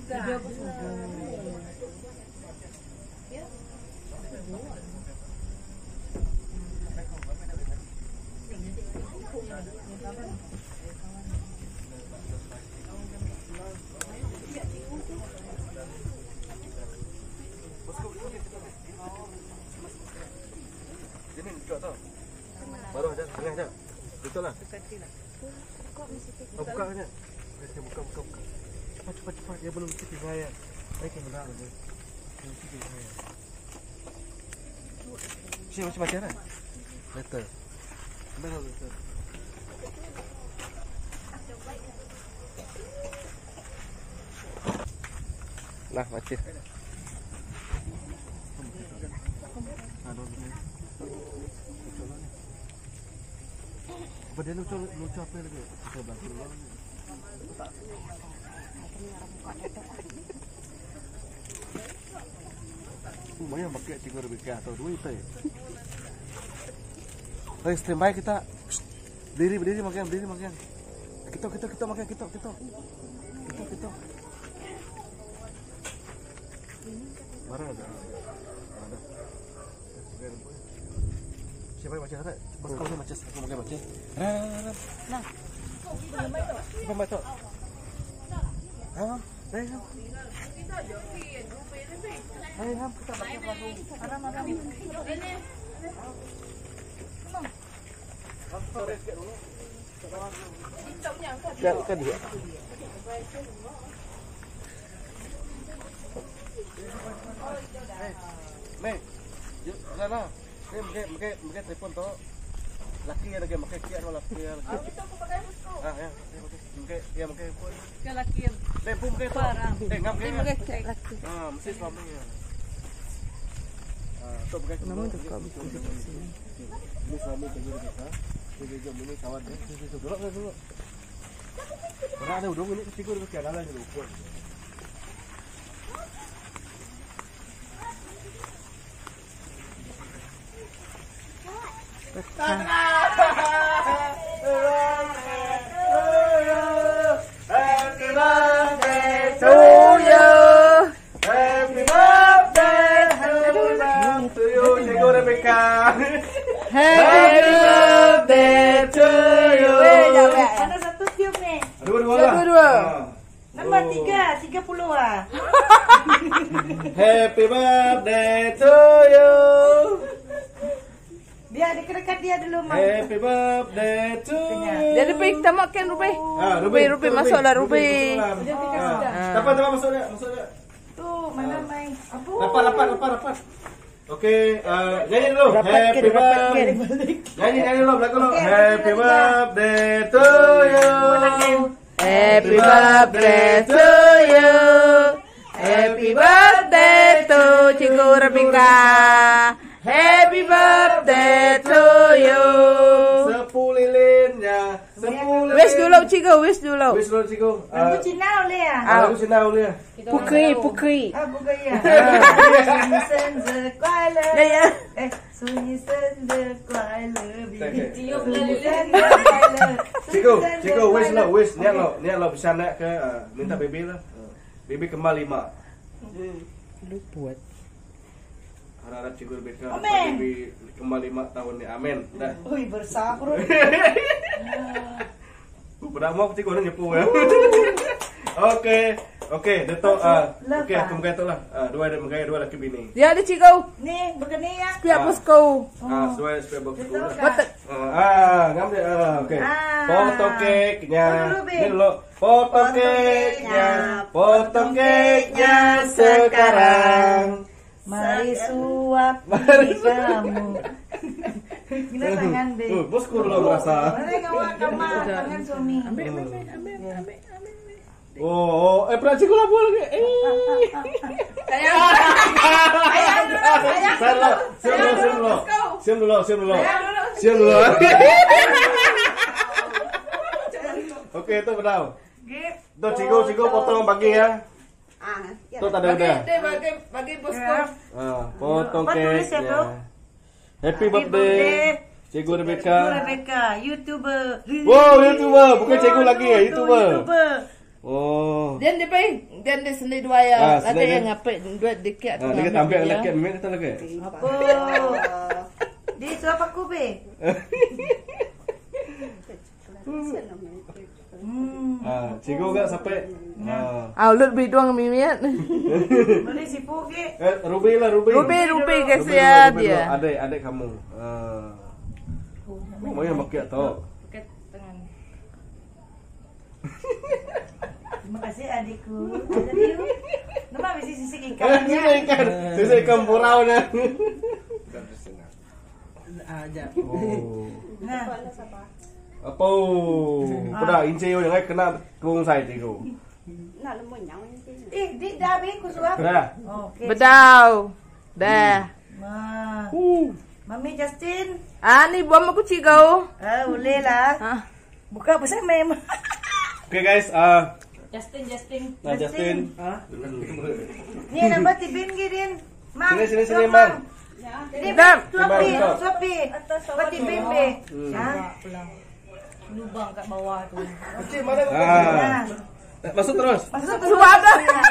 Ini buka tau. Baru aja, tengah aja. Betul lah. Oh, buka aja. Buka. Cepat. Dia belum cuci saya. Baik yang benar aja. Belum cuci saya. Sini macam mana? Betul. Betul. Nah, macam. Apa dia lucu apa lagi? Kita bantu dulu. Banyak pakai 3 rupiah atau 2 itu ya. Hey, standby kita. Berdiri makan. Kita makan kita. Mana ada? Siapa yang baca ada? Bos kau yang baca, aku mau baca. Nah. Apa baca? Đây không? Đây không? Kita baca lagu. Aram. Kan dia. Mei, sana. Pakai telepon tu. Laki ada game pakai kian wala laki. Ya. Pakai pun. Ke laki. Pun pakai tu. Ngam ke. Laki. Mesti suami. Tu pakai nama tu kau betul. Ini suami kerja kita. Dia jom ini kawan dia. Dulu. Pernah ada udung ini kecil tu pakai dalam dulu. Happy birthday to you. Happy birthday to you. Cikgu Rebecca. Happy birthday to you. Ada satu tiup ni. Dua. Nombor 30 ah. Happy birthday to you. Dia dekat dia dulu mak. Happy birthday to you. Jadi pergi kita makan Ruby. Ruby masuklah Ruby. Dapat masuk dia. Tu mana main apa? Rapat. Okey, nyanyi dulu. Happy birthday. Nyanyi dulu belakang dulu. Happy birthday to you. Happy birthday to you. Happy birthday to Cikgu Rebecca. Happy birthday to you. 10 lilinnya. 10 Wish dulu Cikgu, wish dulu. Wish dulu Cikgu. Lagu Cina boleh ah? Lagu Cina boleh. Pukui. Ah bukan ya. 生日快乐。祝你生日快乐。tiup lilin快乐。 Cikgu wish niat lo bisa nak ke minta baby lah. Baby kembali mak. Lu buat. Harap Cikgu Rebecca Amin. baby kembali 5 tahun ni. Amin. Dah. Ui bersabar. Pernah mau Cikgu nak nyepu ya. Okey, Dato'. Okey, aku muka tu lah. Dua laki bini. Dia ada Cikgu. Ni begini ya. Pihak bosku. Supaya bagus dulu. Betul. Ngam dia. Okey. Ah. Foto keknya. Dulu, Bi. Ni dulu. Foto keknya sekarang. Mari suap kamu. Gila tangan Be. Bosku dulu merasa. Mari kawan kamar tangan suami. Ambil. Pernah Cikgu labu lagi. Siap dulu. Okey, tu betul. Tu Cikgu potong bagi ya. Tu tak ada udah. Bagi bosku. Potong tulis ya, Bro? keknya. Happy birthday Cikgu Rebecca. YouTuber. Wow, YouTuber, bukan Cikgu lagi ya, YouTuber. Oh. Dia Dan dia sendiri dua ya. Ada sendiri. yang ngapik duit dikit. Dia tampil lagi memang kita lagi. Apa? Di itu apa ku be? Cikgu gak sampai. Ulut biduang mimiat. Boleh sipu ke? Ruby lah, Ruby. Ruby guys ya dia. Adik kamu. Mau yang pakai tau. Terima kasih adikku. Nama mesti sisik ikan. Sisik ikan purau nih. Nah, apa? Udah inci yang kena kung sai tigo. di dah be ku suap. Dah. Okey. Bedau. Dah. Ma. Mami Justin. Ni bom aku cikgu. Boleh lah. Buka besar mem. Oke guys, Justin. nah Justin. Ni nama tibin girin. Mang. Sini Mang. Jadi Dam. suapi. Pati bin be. Lubang kat bawah tu. Masuk terus. Sudah ada.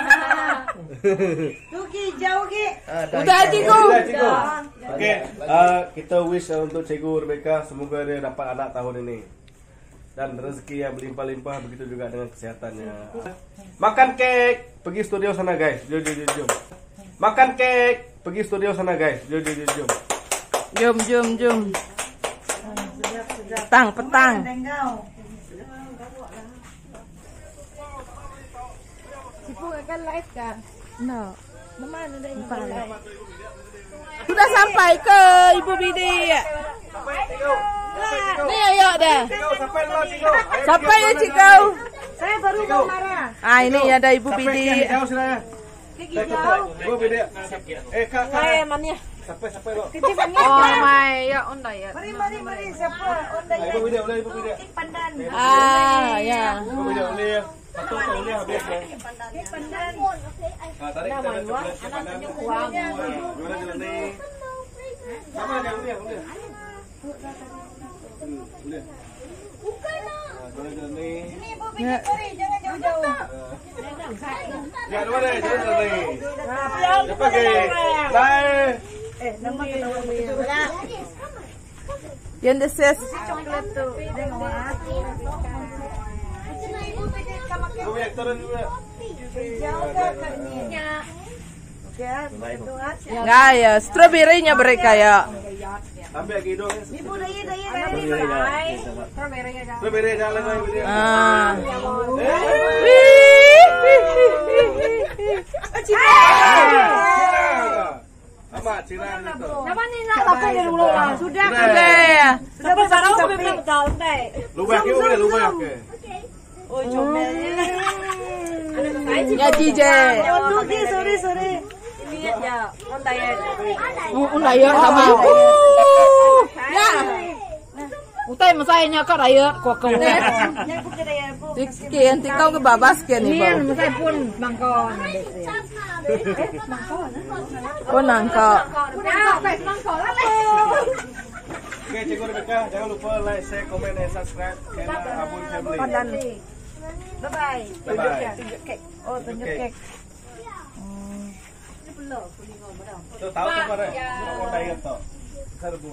Tu ki jauh ki. Udah cikgu. Oke, kita wish untuk Cikgu Rebecca semoga dia dapat anak tahun ini. Dan rezeki yang berlimpah-limpah, begitu juga dengan kesehatannya. Makan kek, pergi studio sana guys. Jom. Makan kek, pergi studio sana guys. Jom. Jom. Petang. Sipu akan live kan? No. Mana dah live? Sudah sampai ke Ibu Bidi. Ni ayo dah. Sampai ya cikgu. Saya baru mau marah. Ini ada Ibu Bidi. Ibu Bidi. Kak. Saya mania. Sampai lo. Oh my, ya onda ya. Mari siapa? Onda ya. Ibu Bidi. Pandan. Ya. Ibu Bidi boleh. Satu tahunnya habis ya. Pandan. Tarik kita pandan. Gimana jalan ni? Sama jangan dia. Boleh. Gimana jalan ni? Ini Ibu Bidi sorry, jangan jauh-jauh. Ya, luar deh, jalan ni. Cepat ke. Bye. Nama kita begitu. Yang deses. Coklat tu. Tengok Ibu Bidi turun juga. jauh ke ni. Okey, Ya, strawberry-nya mereka ya. Ambil lagi hidung. Ibu daya. Strawberry jalan lagi Ibu Bidi. Amat Cina itu. Nama ni nak sampai dari dulu lah. Sudah. Sudah. Baru memang betul dai. Lubang ke boleh lubang ke? Oh, comelnya. Ya DJ. Oh, sorry. Lihat ya, ondaya. Undaya sama. Ya. Utai masainya kau raya kau kau. Yang ku kira ya, Bu. Sekian tikau ke babas sekian ni bau. Masai pun mangkon. Kau nangkau. Oke, Cikgu Rebecca, jangan lupa like, share, komen, dan subscribe channel Abun Family. Bye-bye. Tunjuk kek. Oh, tunjuk kek. Tuh tahu tu pada. Mau tanya tu. Serbu.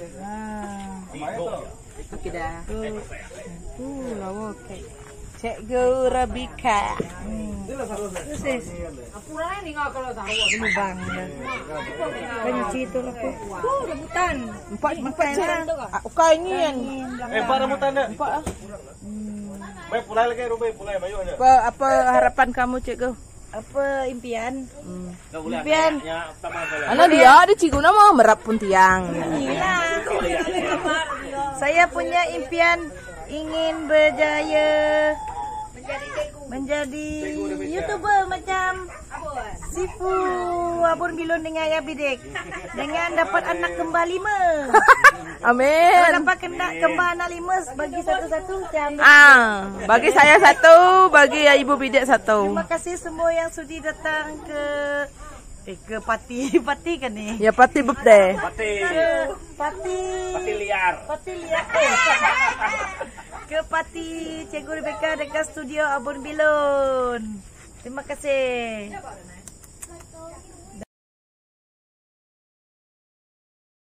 Kita. Lawa kek. Cikgu Rebecca. Lubang. Banyak situ lah po. Rebutan. Empat ukay niyan. Empat rambutan dah. Baik pulai lagi, Ruby pulai bayu aja. Apa harapan kamu cikgu? Apa impian? Impian. Anak dia cikgu nama merap pun tiang. Saya punya impian ingin berjaya menjadi YouTuber macam Sifu Abun Bilon dengan Ayah Bidek dengan dapat anak kembar 5. Amin. Kalau dapat kembar anak 5 bagi satu-satu saya ambil. Bagi saya satu, bagi Ibu Bidek satu. Terima kasih semua yang sudi datang ke parti kan ni? Ya parti birthday. Parti liar. Ke parti Cikgu Rebecca dekat studio Abun Bilon. Terima kasih.